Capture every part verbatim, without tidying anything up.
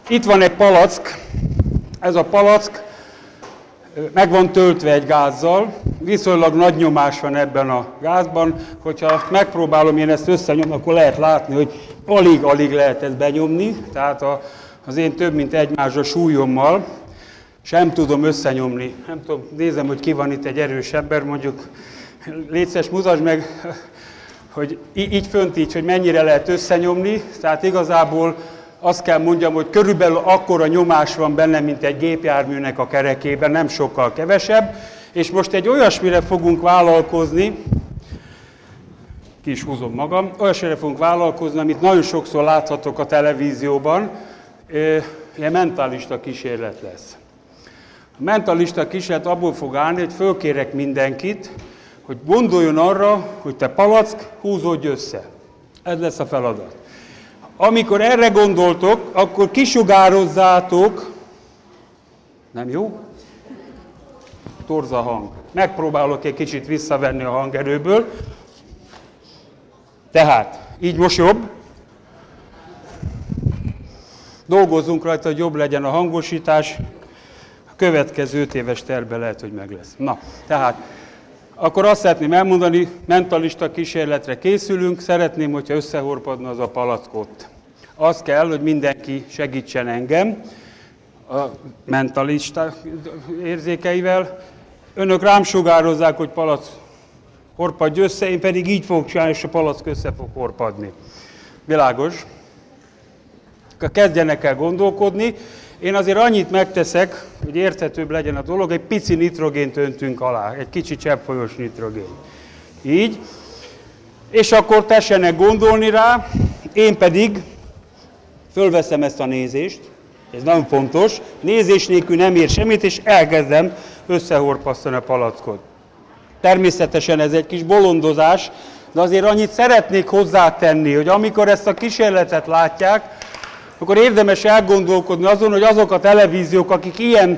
Itt van egy palack, ez a palack meg van töltve egy gázzal, viszonylag nagy nyomás van ebben a gázban, hogyha megpróbálom én ezt összenyomni, akkor lehet látni, hogy alig-alig lehet ezt benyomni, tehát a, az én több mint egymásra súlyommal sem tudom összenyomni. Nem tudom, nézem, hogy ki van itt egy erős ember, mondjuk légy szíves, mutasd meg, hogy így fönt így, hogy mennyire lehet összenyomni, tehát igazából azt kell mondjam, hogy körülbelül akkora nyomás van benne, mint egy gépjárműnek a kerekében, nem sokkal kevesebb. És most egy olyasmire fogunk vállalkozni, ki is húzom magam, olyasmire fogunk vállalkozni, amit nagyon sokszor láthatok a televízióban, ilyen mentalista kísérlet lesz. A mentalista kísérlet abból fog állni, hogy fölkérek mindenkit, hogy gondoljon arra, hogy te palack, húzódj össze. Ez lesz a feladat. Amikor erre gondoltok, akkor kisugározzátok, nem jó? Torz a hang. Megpróbálok egy kicsit visszavenni a hangerőből. Tehát, így most jobb. Dolgozzunk rajta, hogy jobb legyen a hangosítás. A következő öt éves tervben lehet, hogy meg lesz. Na, tehát, akkor azt szeretném elmondani, mentalista kísérletre készülünk, szeretném, hogyha összehorpadna az a palackot. Az kell, hogy mindenki segítsen engem a mentalista érzékeivel. Önök rám sugározzák, hogy palack horpadj össze, én pedig így fogok csinálni, és a palack össze fog horpadni. Világos? Kezdjenek el gondolkodni. Én azért annyit megteszek, hogy érthetőbb legyen a dolog, egy pici nitrogént öntünk alá, egy kicsi cseppfolyós nitrogén. Így. És akkor tessenek gondolni rá, én pedig fölveszem ezt a nézést, ez nagyon fontos, nézés nélkül nem ér semmit, és elkezdem összehorpasztani a palackot. Természetesen ez egy kis bolondozás, de azért annyit szeretnék hozzátenni, hogy amikor ezt a kísérletet látják, akkor érdemes elgondolkodni azon, hogy azok a televíziók, akik ilyen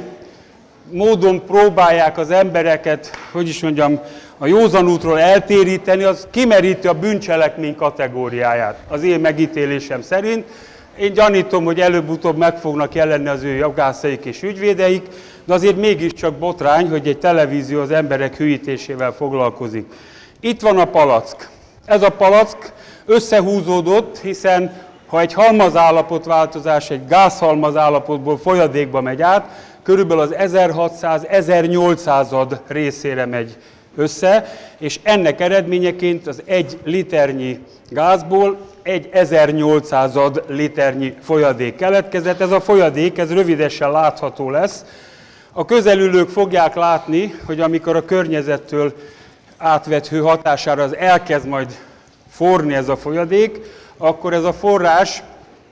módon próbálják az embereket, hogy is mondjam, a józan útról eltéríteni, az kimeríti a bűncselekmény kategóriáját, az én megítélésem szerint. Én gyanítom, hogy előbb-utóbb meg fognak jelenni az ő jogászaik és ügyvédeik, de azért mégiscsak botrány, hogy egy televízió az emberek hülyítésével foglalkozik. Itt van a palack. Ez a palack összehúzódott, hiszen ha egy halmazállapotváltozás egy gázhalmazállapotból folyadékba megy át, körülbelül az ezerhatszáz-ezernyolcszázad részére megy össze, és ennek eredményeként az egy liternyi gázból egy ezernyolcszázad liternyi folyadék keletkezett. Ez a folyadék, ez rövidesen látható lesz. A közelülők fogják látni, hogy amikor a környezettől átvett hő hatására az elkezd majd forni ez a folyadék, akkor ez a forrás,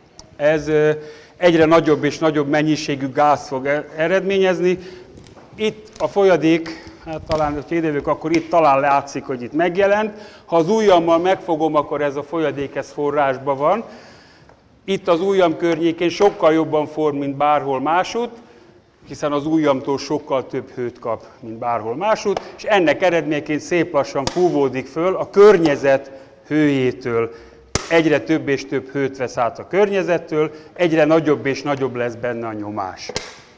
ez egyre nagyobb és nagyobb mennyiségű gáz fog eredményezni. Itt a folyadék, hát talán, ha idejövök, akkor itt talán látszik, hogy itt megjelent. Ha az ujjammal megfogom, akkor ez a folyadék, ez forrásban van. Itt az ujjam környékén sokkal jobban form, mint bárhol másút, hiszen az ujjamtól sokkal több hőt kap, mint bárhol másút, és ennek eredményeként szép lassan fúvódik föl a környezet hőjétől. Egyre több és több hőt vesz át a környezettől, egyre nagyobb és nagyobb lesz benne a nyomás.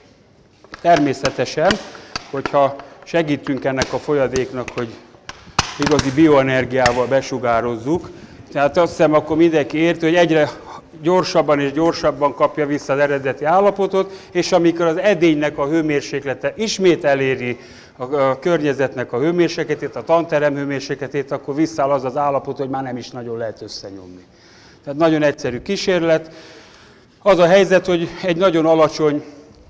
Természetesen, hogyha segítünk ennek a folyadéknak, hogy igazi bioenergiával besugározzuk, tehát azt hiszem, akkor mindenki érti, hogy egyre gyorsabban és gyorsabban kapja vissza az eredeti állapotot, és amikor az edénynek a hőmérséklete ismét eléri a, a környezetnek a hőmérsékletét, a tanterem hőmérsékletét, akkor visszáll az az állapot, hogy már nem is nagyon lehet összenyomni. Tehát nagyon egyszerű kísérlet. Az a helyzet, hogy egy nagyon alacsony,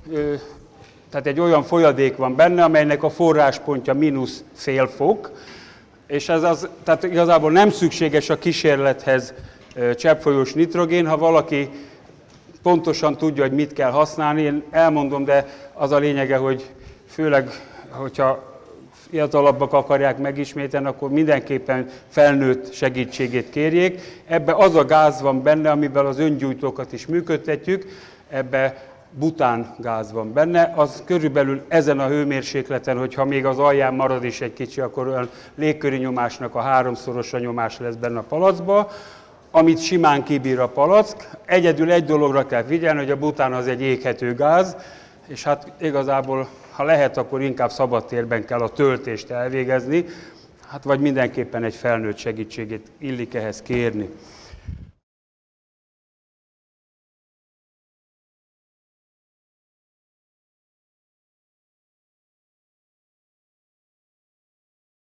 tehát egy olyan folyadék van benne, amelynek a forráspontja mínusz fél fok, és ez az, tehát igazából nem szükséges a kísérlethez cseppfolyós nitrogén, ha valaki pontosan tudja, hogy mit kell használni, én elmondom, de az a lényege, hogy főleg, hogyha fiatalabbak akarják megismételni, akkor mindenképpen felnőtt segítségét kérjék. Ebbe az a gáz van benne, amivel az öngyújtókat is működtetjük, ebbe bután gáz van benne, az körülbelül ezen a hőmérsékleten, hogyha még az alján marad is egy kicsi, akkor olyan légköri nyomásnak a háromszoros a nyomás lesz benne a palackba. amit simán kibír a palack. Egyedül egy dologra kell figyelni, hogy a bután az egy éghető gáz, és hát igazából, ha lehet, akkor inkább szabadtérben kell a töltést elvégezni, hát vagy mindenképpen egy felnőtt segítségét illik ehhez kérni.